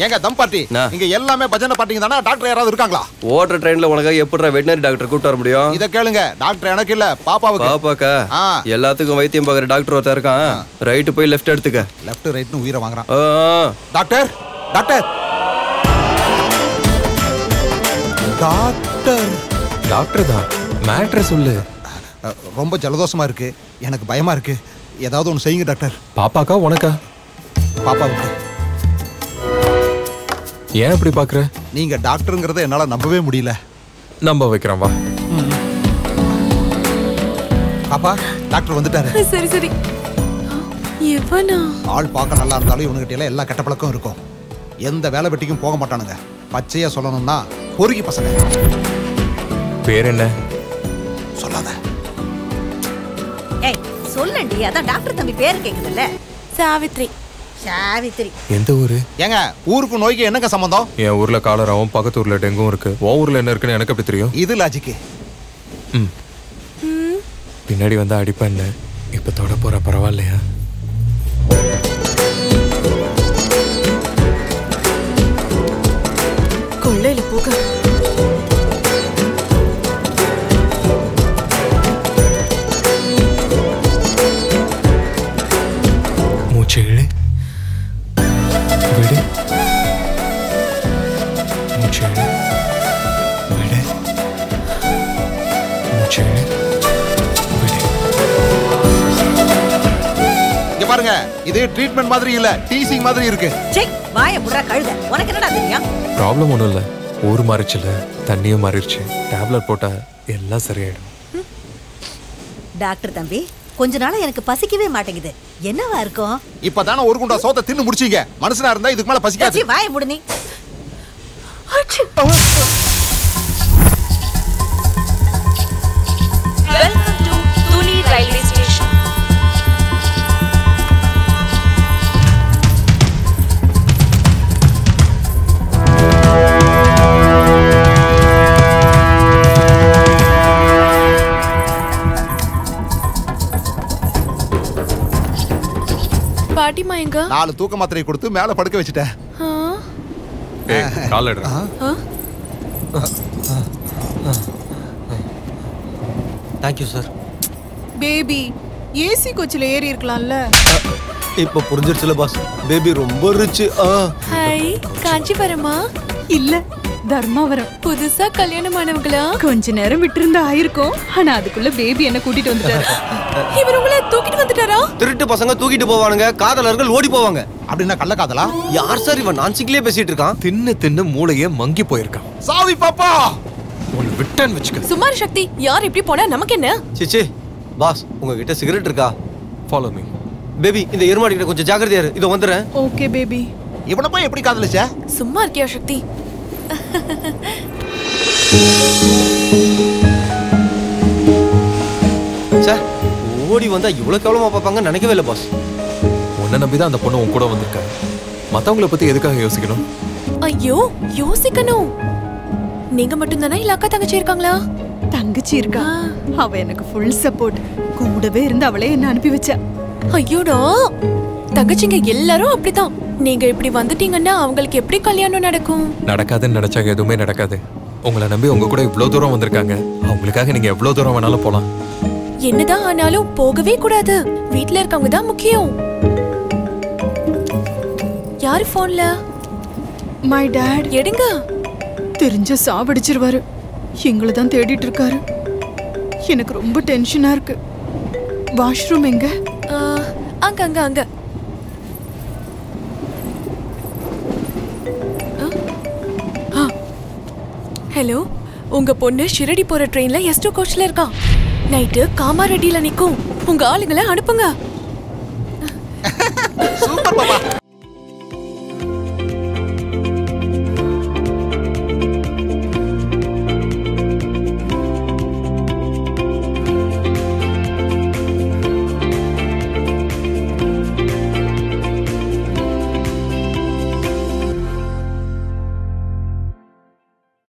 ஏங்க தம் பார்ட்டி இங்க எல்லாமே பஜனை பார்ட்டிங்க தானே? டாக்டர் யாராவது இருக்காங்களா? ஓடுற ட்ரெயின்ல உனக்கு எப்படிடா வெட்டனரி டாக்டர் கூப்பிட்டு வர முடியும்? இத கேளுங்க, டாக்டர் எனக்கு இல்ல பாப்பாவுக்கு. பாப்பாக்கா? எல்லாத்துக்கும் வைத்தியம் பார்க்குற டாக்டர் ஒருத்தர் இருக்கான். ரைட்டு போய் லெஃப்ட் எடுத்துக்க. லெஃப்ட் ரைட்னு உயிரை வாங்குறான். டாக்டர் டாக்டர் டாக்டர் டாக்டர் தான். மேட்ரு சொல்லு. ரொம்ப ஜலதோஷமா இருக்கு, எனக்கு பயமா இருக்கு, ஏதாவது ஒன்று செய்யுங்க டாக்டர். பாப்பாக்கா உனக்கா? பாப்பாவுக்கு. ஏன் இப்படி பாக்குற? நீங்க டாக்டருங்கிறத என்னால நம்பவே முடியல. நம்ப வைக்கிறேன் வா. பாப்பா டாக்டர் வந்துட்டாரு. சரி சரி. எவனா? ஆள் பார்க்க நல்லா இருந்தாலும் இவனுகிட்ட எல்லாம் எல்லா கெட்ட பழக்கம் இருக்கும். எந்த வேலை வெட்டிக்கும் போக மாட்டானுங்க. பச்சையா சொல்லணும்னா பொறுக்கி பசங்க. பேர் என்ன? சொல்லாத. ஏய் சொல்லண்டி, அதான் டாக்டர் தம்பி பேர் கேக்குதுல்ல. சாவித்ரி. சாவித்ரி. எந்த ஊரு? ஏங்க ஊருக்கு நோய்க்கு என்னங்க சம்பந்தம்? என் ஊர்ல காலராவும் பக்கத்து ஊர்ல டெங்கும் இருக்கு. உன் ஊர்ல என்ன இருக்குன்னு எனக்கு எப்படி தெரியும்? இது லாஜிக்கு. பின்னாடி வந்து அடிப்பேன். இப்ப தொட போற பரவாயில்லையா? கொள்ளையில போக. மூச்சு இழு, விடு. மூச்சு இழு, விடு. மூச்சு இழு, விடு. இங்க பாருங்க, இது ட்ரீட்மெண்ட் மாதிரி இல்ல, டீசிங் மாதிரி இருக்கு. செக் வாயை புடுறா கழுத. உனக்கு என்னடா தெரியும்? ப்ராப்ளம் ஒன்றும் இல்லை. ஊர் மாறிச்சுல, தண்ணியும் மாறிடுச்சு. டேப்லெட் போட்டா எல்லாம் சரியாயிடும். டாக்டர் தம்பி கொஞ்ச நாளா எனக்கு பசிக்கவே மாட்டேங்குது. என்னவா இருக்கும்? இப்பதானே ஒரு குண்டா சோத்தை தின்னு முடிச்சீங்க. மனுஷனா இருந்தா இதுக்கு மேல பசிக்காது. வாயை மூடு நீ. Welcome to Tuni Railway Station. பாட்டிமா எங்க? 4 தூக்க மாத்திரை கொடுத்து மேல படுக்க வச்சிட்டேன். கால் எடுறா. Thank you sir. பேபி ஏசி கோச்சில் ஏறி இருக்கலாம்ல. இப்போ புரிஞ்சிருச்சுல பாஸ். பேபி ரொம்ப ரிச். ஹாய், காஞ்சிபுரமா? இல்ல தர்மாவரம். புதுசா கல்யாணமானவங்களா? கொஞ்ச நேரம் விட்டுருந்தா ஆயிருக்கும். ஆனா அதுக்குள்ள பேபி என்ன கூட்டிட்டு வந்துட்டாரு. இவர் உங்களை தூக்கிட்டு வந்துட்டாரா? திருட்டு பசங்க தூக்கிட்டு போவானுங்க, காதலர்கள் ஓடி போவாங்க. அப்படின்னா கள்ள காதலா? யார் சார் இவன் நான்சிக்லயே பேசிட்டு இருக்கான்? தின்னு தின்னு மூளையே மங்கி போயிருக்கான். சாவி பாப்பா உன்னை விட்டான்னு வச்சுக்க. சுமார் சக்தி, யார் எப்படி போனா நமக்கு என்ன? சிச்சி பாஸ், உங்ககிட்ட சிகரெட் இருக்கா? Follow me. பேபி இந்த எருமாடி கிட்ட கொஞ்சம் ஜாக்கிரதையா இரு. இதோ வந்துறேன். Okay baby. இவனை போய் எப்படி காதலிச்ச? சும்மா இருக்கியா சக்தி? சார் ஓடி வந்தா இவ்வளவு கேவலமா பார்ப்பாங்க நினைக்கவே இல்லை பாஸ். உன்னை நம்பிதான் அந்த பொண்ணு உன் கூட வந்திருக்கா. மத்தவங்கள பத்தி எதுக்காக யோசிக்கணும்? ஐயோ யோசிக்கணும். நீங்க மட்டும் தானே இல்ல அக்கா தங்கச்சி இருக்காங்களா? தங்கச்சி இருக்கா. அவ எனக்கு ஃபுல் சப்போர்ட். கூடவே இருந்து அவளே என்ன அனுப்பி வச்சா. ஐயோடா, தங்கச்சிங்க எல்லாரும் அப்படிதான். நீங்க இப்படி வந்துட்டீங்கன்னா அவங்களுக்கு எப்படி கல்யாணம் நடக்கும்? நடக்காதுன்னு நினைச்சாங்க எதுவுமே நடக்காது. உங்களை நம்பி உங்க கூட இவ்வளவு தூரம் வந்திருக்காங்க. அவங்களுக்காக நீங்க எவ்வளவு தூரம் வேணாலும் போலாம். என்னதான் ஆனாலும் போகவே கூடாது. வீட்ல இருக்கவங்க தான் முக்கியம். யாரு போன்ல? My dad. எடுங்க. தெரிஞ்ச சாவடிச்சிருவாரு. எங்களை தான் தேடிட்டு இருக்காரு. எனக்கு ரொம்ப டென்ஷனா இருக்கு. வாஷ்ரூம் எங்க? அங்க அங்க அங்க. ஹலோ, உங்க பொண்ணு ஷிரடி போற ட்ரெயின்ல S2 கோச்ல இருக்கா. நைட்டு காமாரெட்டில நிக்கும். உங்க ஆளுங்களை அனுப்புங்க. சூப்பர் பாப்பா.